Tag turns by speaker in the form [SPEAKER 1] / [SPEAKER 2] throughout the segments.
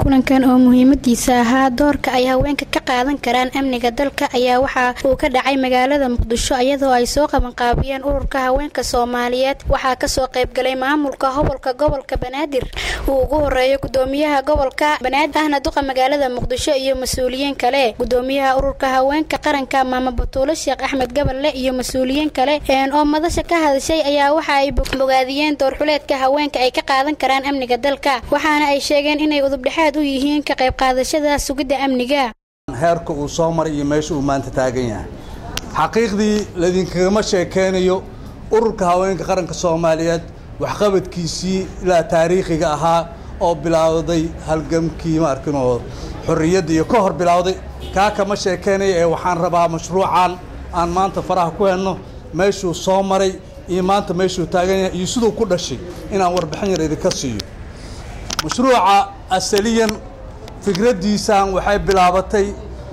[SPEAKER 1] kulankan oo muhiimadiisa ahaa doorka ay haweenka ka qaadan karaan amniga dalka ayaa waxa uu ka dhacay magaalada Muqdisho iyadoo ay soo qaban qaabiyeen ururka haweenka Soomaaliyeed waxa ka soo qayb galay maamulka gobolka Banaadir uu ugu horeeyo gudoomiyaha gobolka Banaadir ahna duqa magaalada Muqdisho iyo mas'uuliyiin kale gudoomiyaha ururka haweenka qaranka Maama Batuulo Sheekh Axmed Gaballe iyo mas'uuliyiin kale oo madasha ka hadashay ayaa waxa ay bogaadiyeen door xuleedka haweenka ay ka qaadan karaan amniga dalka waxaana ay sheegeen inay udub dhexaad u yihiin ka qayb qaadashada sugidda amniga
[SPEAKER 2] heerka uu soo maray iyo meesha uu maanta taagan yahay xaqiiqdii ladinkaga sheekeynayo ururka haweenka qaranka Soomaaliyeed wax qabadkiisii ilaa taariikhiga ahaa oo bilowday halgamkii markano xorriyada iyo ka hor bilowday kama sheekeynay ee waxaan rabaa mashruucan aan maanta faraha ku hayno meeshuu soo maray iyo maanta meeshuu taagan yahay iyo sidoo ku dhashay inaan warbixin yar idinka siiyo mashruuca asaliyan fikradiisaan waxay bilaabatay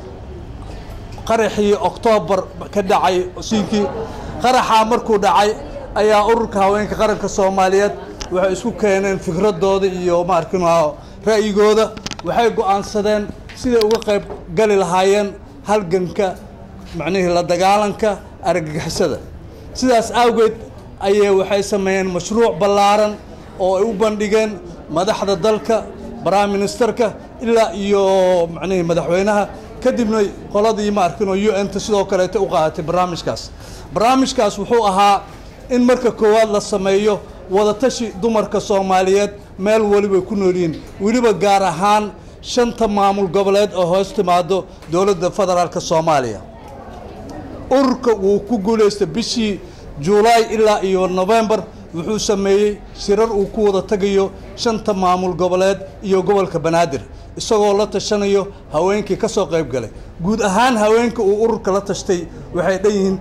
[SPEAKER 2] qaraxii Oktoobar ka dhacay siinkii qaraxa markuu dhacay ayaa ururka haweenka qaranka Soomaaliyeed waxay isku keeneen fikradooda iyo markano ra'yigooda waxay go'aansadeen sida uga qayb gali lahaayeen halganka macnaheedu la dagaalanka argagixisada sidaas awgeed ayay waxay sameeyeen mashruuc ballaaran oo ay u bandhigeen madaxda dalka prime ministerka ilaa iyo macnaheedu madaxweynaha kadibna qoladii markano UN sidoo kale u qaadatay barnaamijkaas wuxuu ahaa in marka koowaad la sameeyo wada tashi dumarka Soomaaliyeed meel waliba ku noolyiin waliba gaar ahaan shanta maamul goboleed oo hoos timaado dawladda federaalka Soomaaliya ururka uu ku guuleystay bishii July ilaa iyo November wuxuu sameeyay shirar uu ku wada tagayo shanta maamul goboleed iyo gobolka Banaadir isagoo la tashanayo haweenkii ka soo qayb galay guud ahaan haweenka uu ururka la tashtay waxay dhayihiin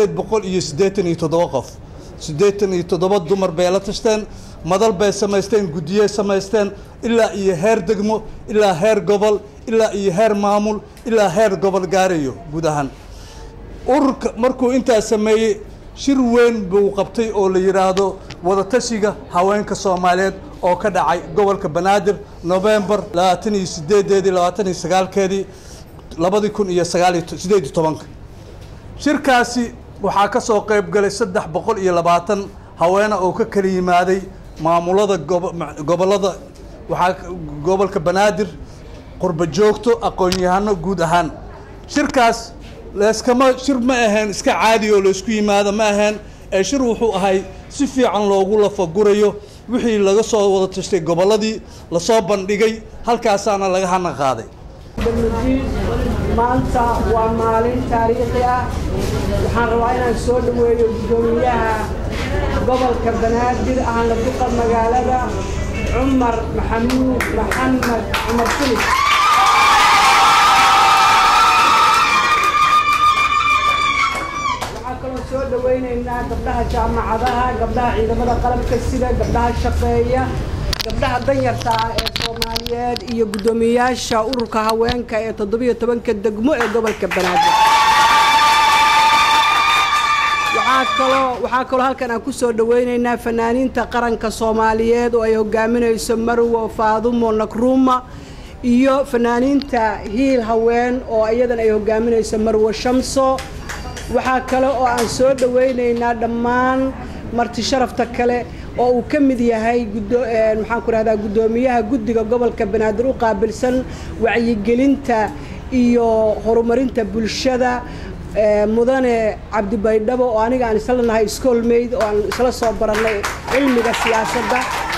[SPEAKER 2] 887 qof 87 dumar bay la tashteen madal bay samaysteen guddiye samaysteen ilaa iyo heer degmo ilaa heer gobol ilaa iyo heer maamul ilaa heer gobol gaarayo guud ahaan ururka markuu inta sameeyay shir weyn buu qabtay oo la yiraahdo wada tashiga haweenka Soomaaliyeed oo ka dhacay gobolka Banaadir November 28-29 2018 shirkaasi waxaa ka soo qayb galay 320 haweena oo ka kala yimaaday maamulada gobolada waxaa gobolka Banaadir qurba joogto aqoon-yahano guud ahaan shirkaas leeskama shir ma ahayn iska caadi oo la isku yimaado ma ahayn ee shir wuxuu ahay si fiican loogu lafagurayo wixii laga soo wada tashtay goboladii la soo bandhigay halkaasaana laga hana qaaday
[SPEAKER 3] maanta waa maalin taariikhi ah waxaan rabaa inaan soo dhaweeyo gudoomiyaha gobolka Banaadir ahna duqa magaalada Umar Maxamed Umar Sulis soo dhaweynayna gabdhaha jaamacadaha gabdhaha ciidamada qalabka sida gabdhaha shaqeeya gabdhaha danyarta ee Soomaaliyeed iyo gudoomiyaasha ururka haweenka ee 17 degmo ee gobolka Banaadir waxaa kaloo halkan aan ku soo dhaweynaynaa fanaaniinta qaranka Soomaaliyeed oo ay hogaaminayso Marwo Faadumo Nakruuma iyo fanaaniinta hiil haween oo iyadana ay hogaaminayso Marwo Shamso waxaa kale oo aan soo dhaweynaynaa dhammaan marti sharafta kale oo uu ka mid yahay maxaan ku raahdaa gudoomiyaha guddiga gobolka Banaadir u qaabilsan wacyigelinta iyo horumarinta bulshada mudane Cabdi Baydhabo oo aniga aan isla nahay schoolmate oo aan isla soo baranay cilmiga siyaasadda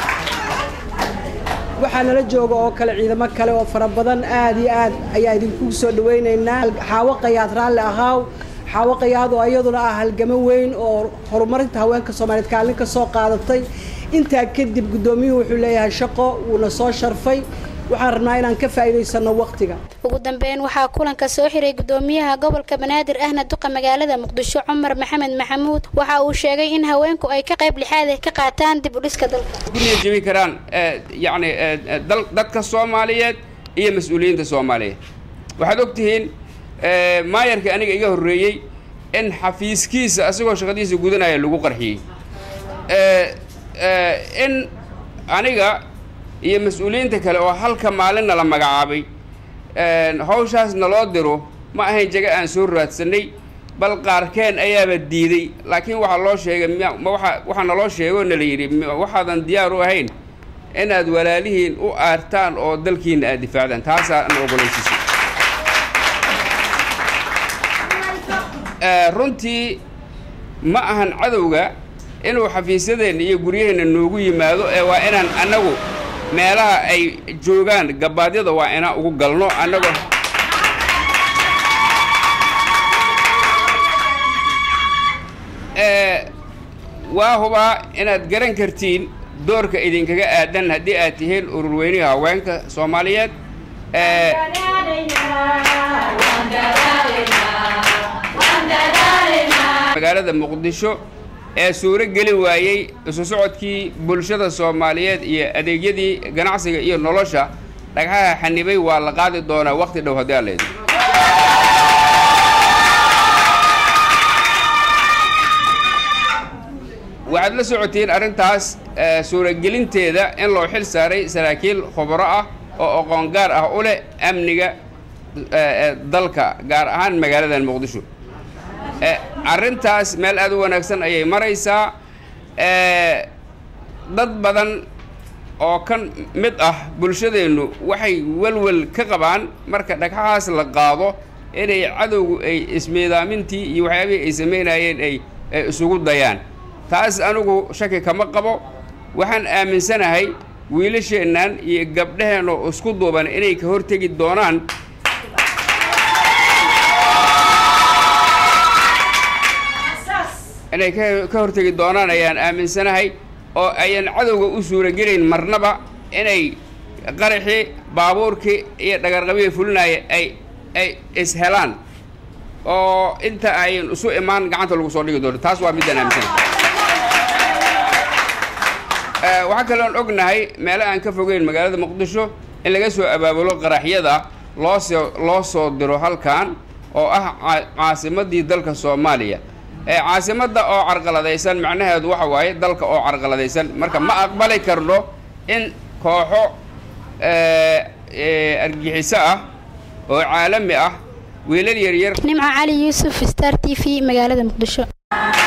[SPEAKER 3] waxaana la jooga oo kale ciidamo kale oo fara badan aad iyo aad ayaa idinku soo dhaweynaynaa xaawaqayaad raalli ahaaw xaawaqayaadu ayaduna ah halgamo weyn oo horumarinta haweenka Soomaaliyeed kaalin ka soo qaadatay inta kadib gudoomiyuhu wuxuu leeyahay shaqo uu soo sharfay waxaan rabnaa inaan ka faa'iideysano waqtiga
[SPEAKER 1] ugu dambeyn waxaa kulanka soo xiray gudoomiyaha gobolka Banaadir ahna duqa magaalada Muqdisho Umar Maxamed Maxamuud waxa uu sheegay in haweenku ay ka qayb lixaad ka qaataan dib u dhiska dalka
[SPEAKER 4] guriga jimi karaan dadka Soomaaliyeed iyo mas'uuliyiinta Soomaaliyeed waxaad ogtihiin maayarka aniga iga horeeyay in xafiiskiisa asagoo shaqadiisa gudanaya lagu qarxiyay in aniga iyo mas-uuliyiinta kale oo halka maalinna la magacaabay hawshaas naloo diro ma ahayn jaga aan soo raadsanay bal qaarkeen ayaaba diiday laakiin waxaa loo sheegay waxaa naloo sheegoo nala yidhi waxaadan diyaar u ahayn inaad walaalihiin u aartaan oo dalkiina aad difaacdaan taasaa an ogolaysiisay runtii ma ahan cadowga inuu xafiisyadeenna iyo guryaheenna noogu yimaado ee waa inaan annagu meelaha ay joogaan gabaadyada waa inaan ugu galno annago waa hubaa inaad garan kartiin doorka idinkaga aadan haddii aad tihiin ururweynaha haweenka Soomaaliyeed magaalada Muqdisho ee suuro geli waayay isu socodkii bulshada Soomaaliyeed iyo adeegyadii ganacsiga iyo nolosha dhagaxa xanibay waa la qaadi doonaa waqti dhow haddii aan leeyahay waxaad la socotiin arrintaas suuragelinteeda in loo xil saaray saraakiil khubaro ah oo aqoon gaar ah u leh amniga dalka gaar ahaan magaalada Muqdisho arrintaas meel aad u wanaagsan ayay maraysaa dad badan oo kan mid ah bulshadeenu waxay walwal ka qabaan marka dhagxahaas la qaado inay cadowgu ay ismeedaamintii iyo waxyaabihii ay sameynayeen ay isugu dayaan taas anugu shaki kama qabo waxaan aaminsanahay wiilasheennan iyo gabdhaheenna isku duuban inay ka hortegi doonaan inay ka hortegi doonaan ayaan aaminsanahay oo ayaan cadowga u suuragelayn marnaba inay qaraxii baabuurkii iyo dhagarqabiga fulinaya ay ishelaan oo inta ayan isu imaan gacanta lagu soo dhigi doono taas waa midaan aaminsanahay waxaa kale oon ognahay meelo aan ka fogeyn magaalada Muqdisho in laga soo abaabulo qaraxyada loo soo diro halkan oo ah caasimadii dalka Soomaaliya caasimadda oo carqaladaysan macnaheedu waxa waaye dalka oo carqaladaysan marka ma aqbali karno in kooxo argagixiso ah oo caalami ah wiilal yar yar
[SPEAKER 1] Nimca Cali Yuusuf Star TV magaalada Muqdisho